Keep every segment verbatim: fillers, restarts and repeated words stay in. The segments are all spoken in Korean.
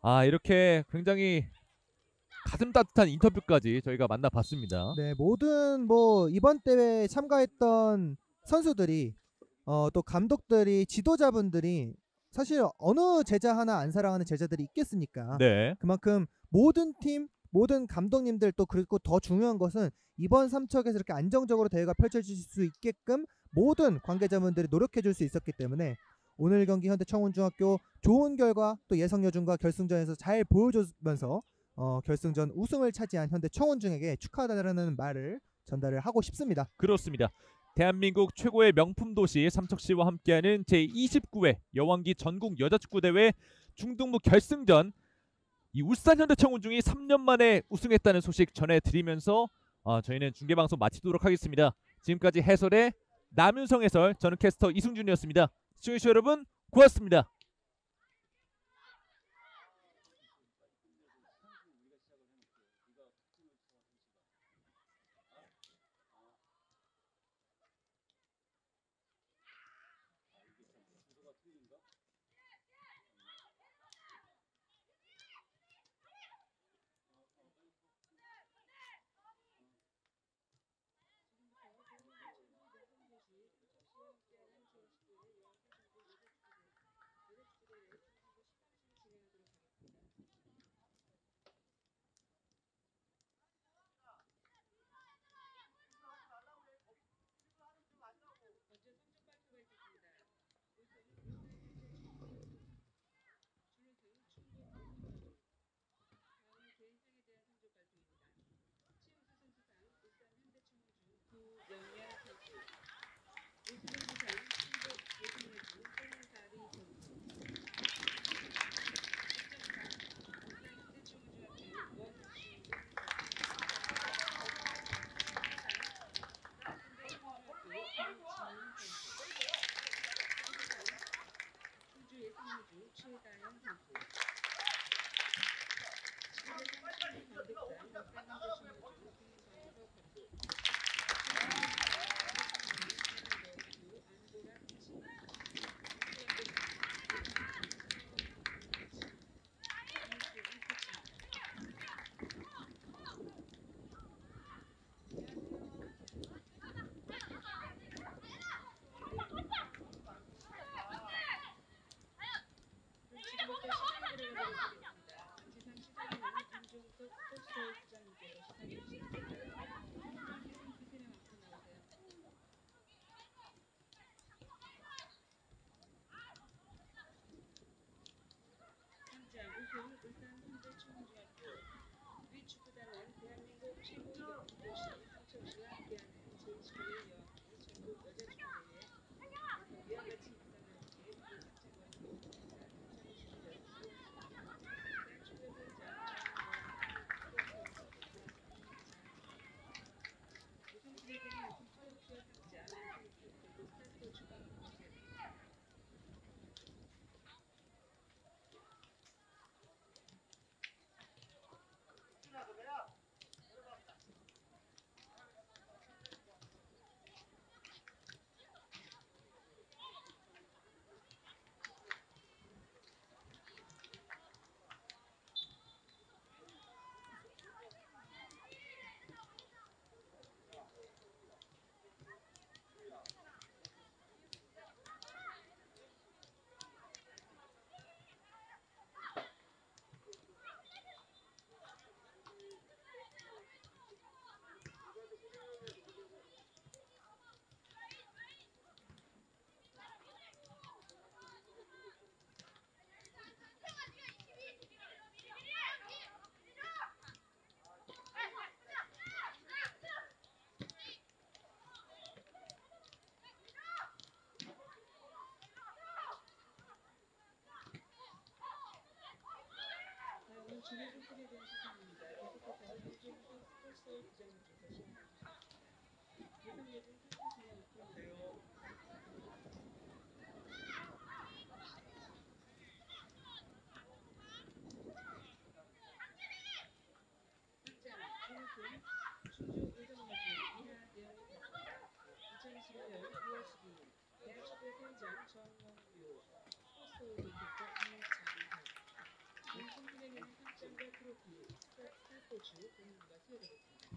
아, 이렇게 굉장히 가슴 따뜻한 인터뷰까지 저희가 만나봤습니다. 네, 모든 뭐 이번 대회에 참가했던 선수들이 어, 또 감독들이 지도자분들이 사실 어느 제자 하나 안 사랑하는 제자들이 있겠습니까? 네. 그만큼 모든 팀, 모든 감독님들 또 그리고 더 중요한 것은 이번 삼척에서 이렇게 안정적으로 대회가 펼쳐질 수 있게끔 모든 관계자분들이 노력해 줄 수 있었기 때문에 오늘 경기 현대청운중학교 좋은 결과 또 예성여중과 결승전에서 잘 보여주면서 어, 결승전 우승을 차지한 현대청운중에게 축하하다는 말을 전달을 하고 싶습니다. 그렇습니다. 대한민국 최고의 명품 도시 삼척시와 함께하는 제이십구 회 여왕기 전국 여자축구대회 중등부 결승전, 이 울산 현대청운중이 삼 년 만에 우승했다는 소식 전해드리면서 어, 저희는 중계방송 마치도록 하겠습니다. 지금까지 해설의 남윤성 해설, 저는 캐스터 이승준이었습니다. 시청해주신 여러분 고맙습니다. 득점과 트로피, 스타포츠 공무가 수여되겠습니다.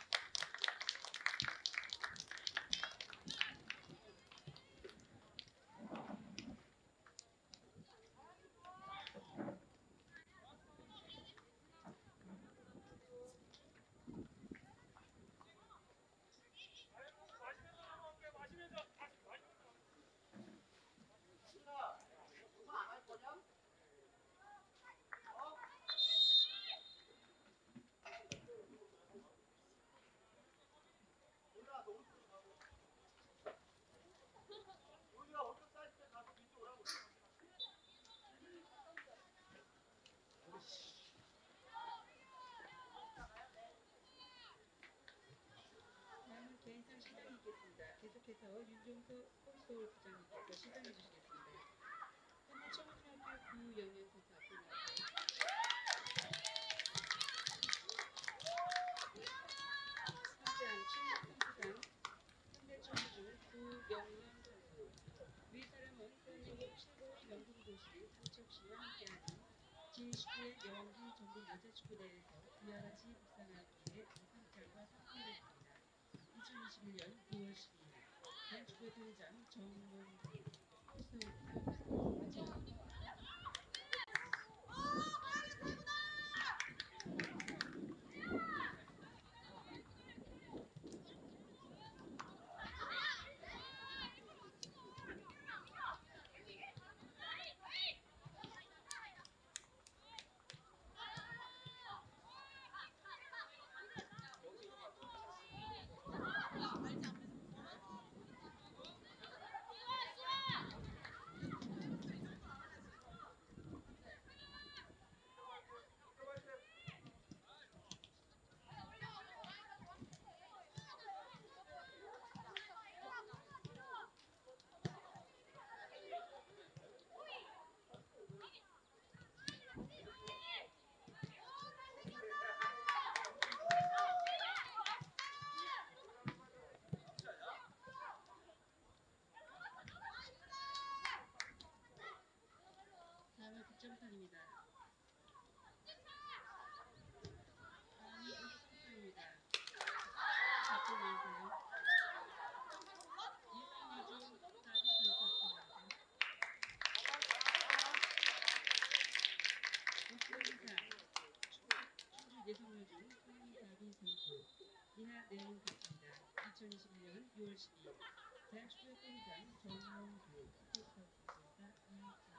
다음은 개인전 시작이 있겠습니다. 계속해서 윤종석 홈솔 부장님께서 시작해 주시겠습니다. 현재 청운중학교 구영현 선수 앞으로 나오고 현재한 칠선수단 현대 청운중 구영현 선수 윗사람은 대한민국 최고의 명품도시 삼척시와 함께하는 제십구 회 여왕기 전국 여자축구대회에서 이와 같이 입상하기에 우승장과 상품을 했습니다. 이천이십일 년 유월 십이일 대한축구의队长 정몽규 우승 다음은 득점선입니다. 다음이 우승선입니다. 잡고 나오세요. 이승유중 다비 선수 앞으로 나오세요. 목표기사 충주 예성여중 송다비 선수 이날 내용은 같습니다. 이천이십일 년 유월 십이일 대한축구협회장 정몽규 스포츠 선수가 이입니다.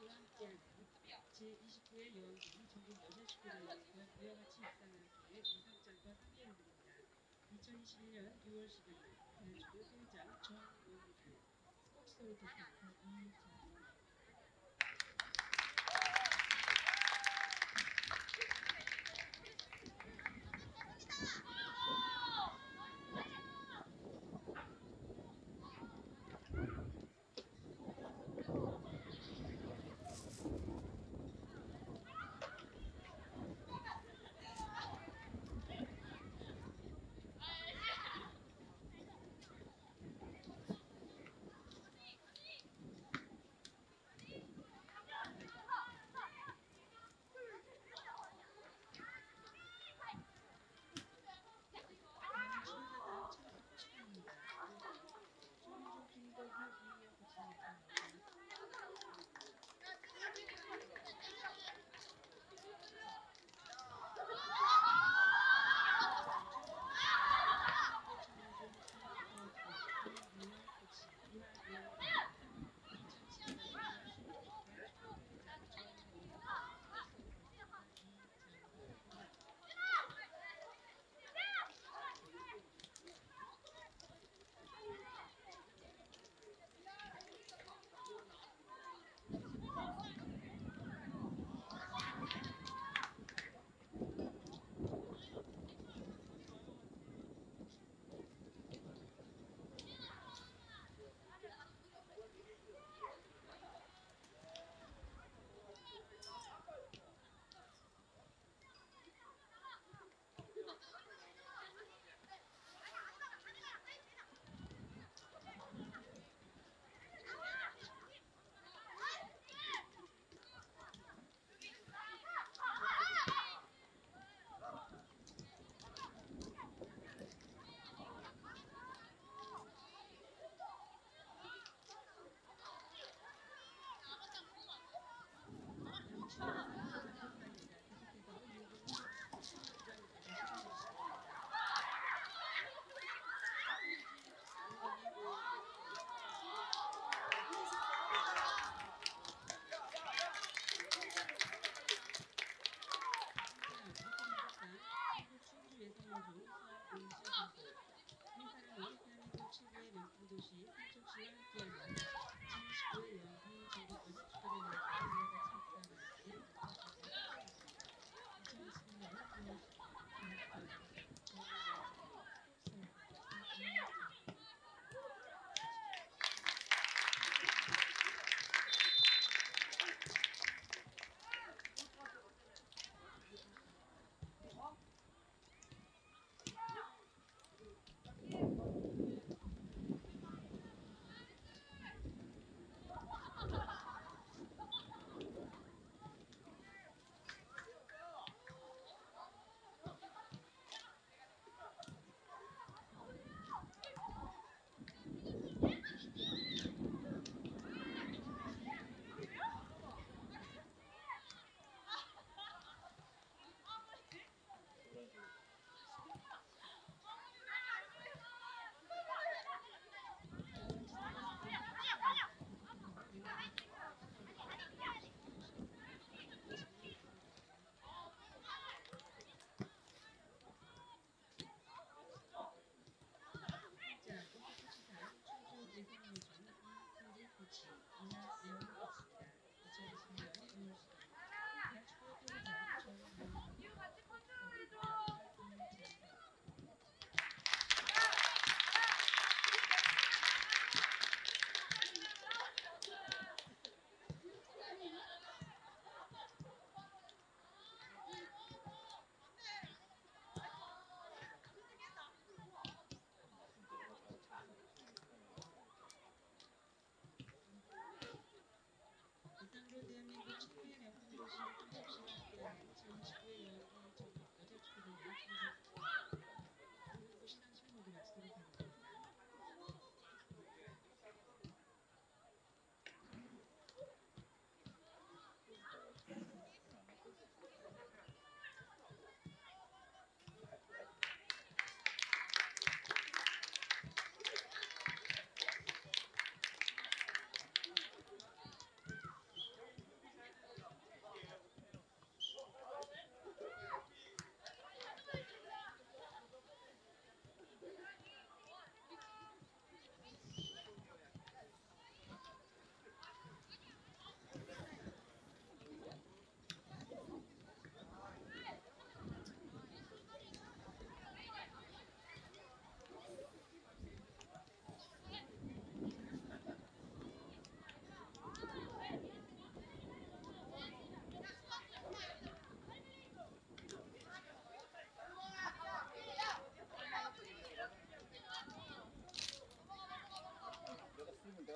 씨와 함께하는 제이십구 회 여왕기 전국 여자축구대회에서 이와 같이 입상하기에 우상장과 상계인들입니다. 이천이십일 년 유월 십일 일 대한축구 팀장 정원기, 스포츠소울 대표이사 이정원.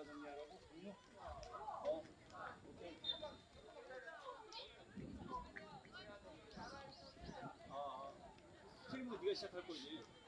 정리하라고? 공유? 어, 오케이. 아, 아. 트림도 네가 시작할 거지.